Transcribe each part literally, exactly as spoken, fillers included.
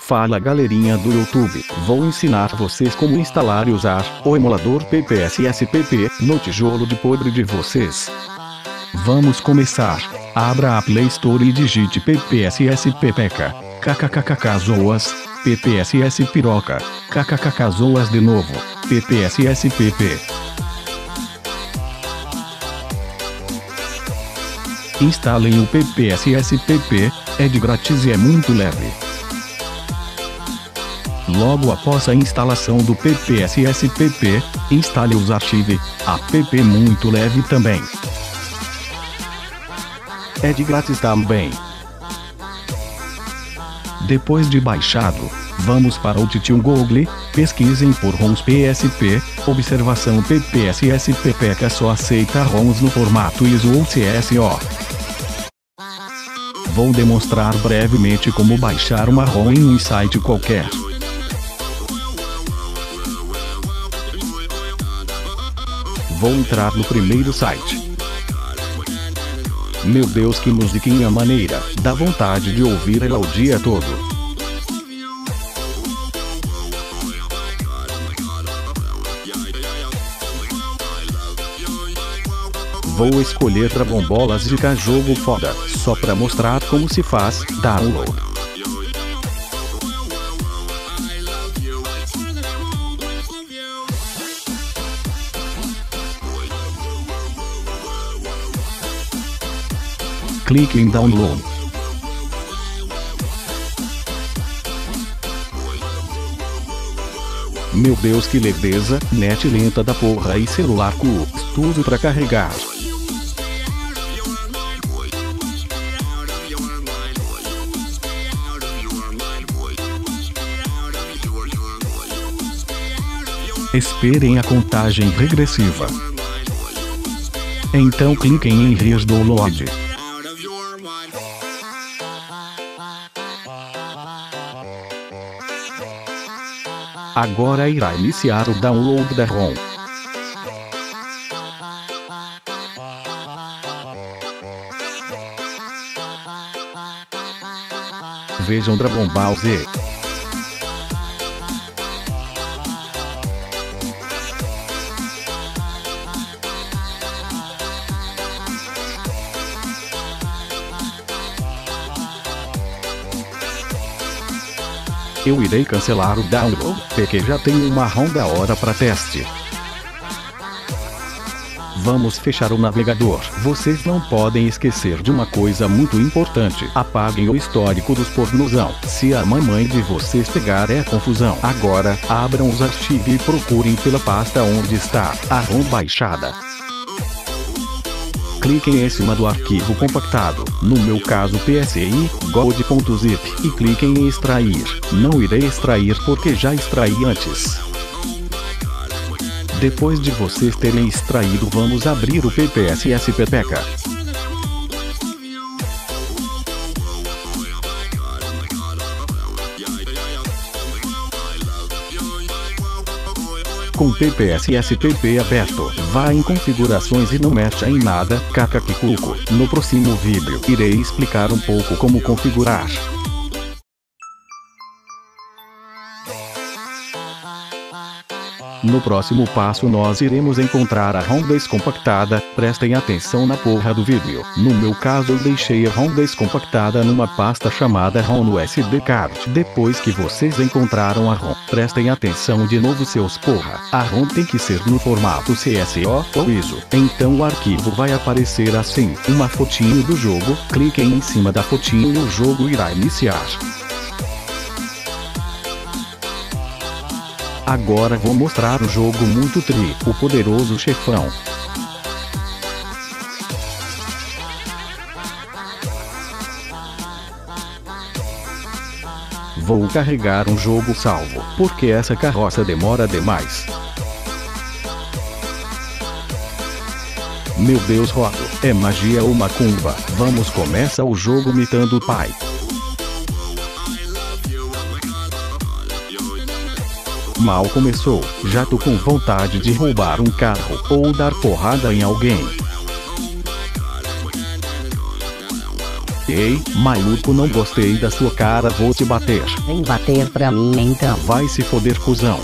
Fala galerinha do YouTube, vou ensinar vocês como instalar e usar o emulador P P S S P P no tijolo de podre de vocês. Vamos começar. Abra a Play Store e digite P P S S P P K, kkkk zoas, P P S S piroca, kkkk zoas de novo, P P S S P P. Instalem o P P S S P P, é de grátis e é muito leve. Logo após a instalação do P P S S P P, instale os arquivos, app muito leve também. É de grátis também. Depois de baixado, vamos para o titio Google, pesquisem por ROMs P S P, observação P P S S P P K só aceita ROMs no formato I S O ou C S O. Vou demonstrar brevemente como baixar uma ROM em um site qualquer. Vou entrar no primeiro site. Meu Deus, que musiquinha maneira, dá vontade de ouvir ela o dia todo. Vou escolher Dragon Ball Z, jogo foda, só pra mostrar como se faz download. Clique em download. Meu Deus, que leveza, net lenta da porra e celular custoso pra carregar. Esperem a contagem regressiva. Então cliquem em Redownload. Agora irá iniciar o download da ROM. Vejam Dragon Ball Z. Eu irei cancelar o download, porque já tenho uma ROM da hora para teste. Vamos fechar o navegador. Vocês não podem esquecer de uma coisa muito importante. Apaguem o histórico dos pornozão. Se a mamãe de vocês pegar é confusão. Agora, abram os arquivos e procurem pela pasta onde está a ROM baixada. Cliquem em cima do arquivo compactado, no meu caso P S I, gold.zip, e cliquem em extrair. Não irei extrair porque já extraí antes. Depois de vocês terem extraído, vamos abrir o P P S S P P K. Com P P S S P P aberto, vá em configurações e não mexa em nada, kkkuku. No próximo vídeo, irei explicar um pouco como configurar. No próximo passo nós iremos encontrar a ROM descompactada, prestem atenção na porra do vídeo. No meu caso eu deixei a ROM descompactada numa pasta chamada ROM no S D card. Depois que vocês encontraram a ROM, prestem atenção de novo seus porra. A ROM tem que ser no formato C S O ou I S O. Então o arquivo vai aparecer assim, uma fotinho do jogo, cliquem em cima da fotinho e o jogo irá iniciar. Agora vou mostrar o jogo muito tri, o poderoso chefão. Vou carregar um jogo salvo, porque essa carroça demora demais. Meu Deus, rodo, é magia ou macumba. Vamos começar o jogo imitando o pai. Mal começou, já tô com vontade de roubar um carro ou dar porrada em alguém. Ei, maluco, não gostei da sua cara, vou te bater. Vem bater pra mim então. Vai se foder, cuzão.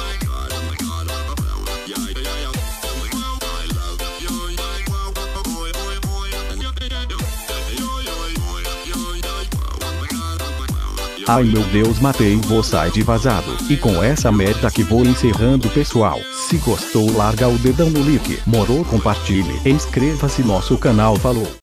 Ai meu Deus, matei, vou sair de vazado. E com essa merda que vou encerrando, pessoal. Se gostou, larga o dedão no like. Morou, compartilhe. E inscreva-se no nosso canal. Falou.